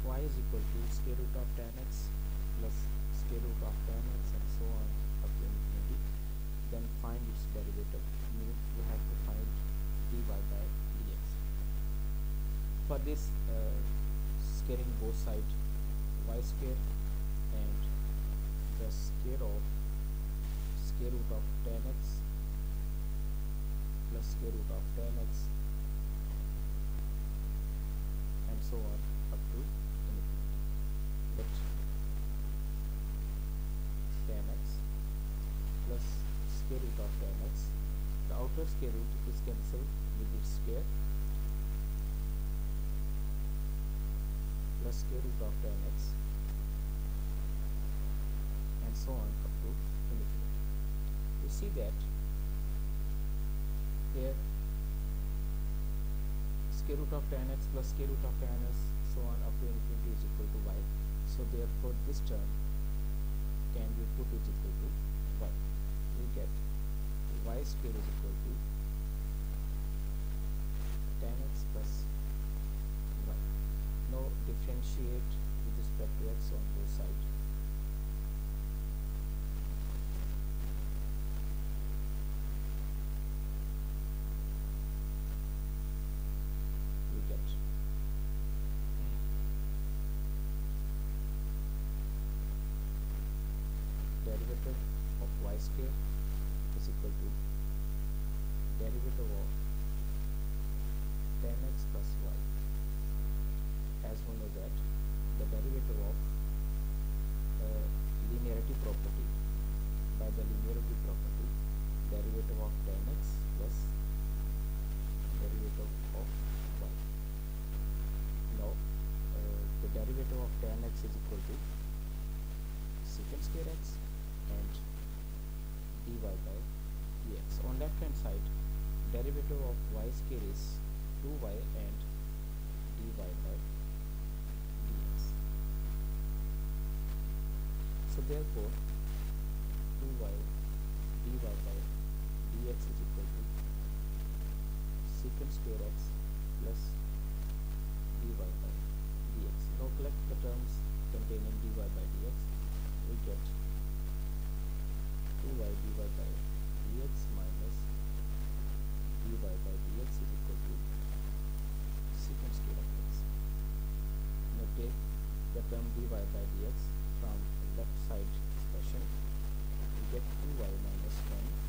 y is equal to square root of tan x plus square root of tan x and so on up to infinity. Then find its derivative, means we have to find dy by dx. For this, squaring both sides, y square and the square root of tan x plus square root of tan x and so on up to infinity. Let tan x plus square root of tan x, the outer square root is cancelled with its square, plus square root of tan x and so on up to infinity. You see that here square root of tan x plus square root of tan x so on up to infinity is equal to y. So therefore this term can be put is equal to y. We get y square is equal to tan x plus y. Now differentiate with respect to x on both sides. We get derivative of y square is equal to derivative of tan x plus y. As we know that the derivative of linearity property, by the linearity property, derivative of tan x plus derivative of y. Now the derivative of tan x is equal to secant square x and dy by dx. On left hand side, derivative of y square is 2y and dy by dx. So therefore 2y dy by dx is equal to secant square x plus dy by dx. Now collect the terms containing dy by dx. We get 2y dy by dx minus dy by dx is equal to secant square of x. Now take the term dy by dx from left side expression. We get 2y minus 1